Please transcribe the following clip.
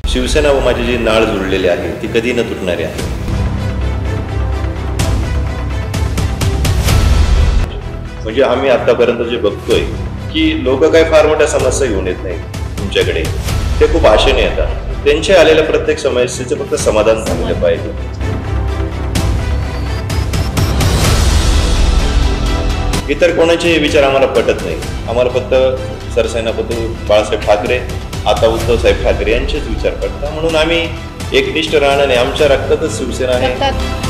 शिवसेना व माझी जी नाळ जुळलेली आहे ती कधी न तुटणारी आहे. म्हणजे आम्ही आतापर्यंत जे बघतोय की लोक काही फार मोठ्या समस्या घेऊन येत नाही तुमच्याकडे, ते खूप आशेने येतात. त्यांचे आलेल्या प्रत्येक समस्येचं फक्त समाधान झालेलं पाहिजे. इतर कोणाचे विचार आम्हाला पटत नाही. आम्हाला फक्त सरसेनापती बाळासाहेब ठाकरे, आता उद्धव साहेब ठाकरे यांचेच विचार पडतात. म्हणून आम्ही एकनिष्ठ राहण्याने आमच्या रक्तातच शिवसेना आहे.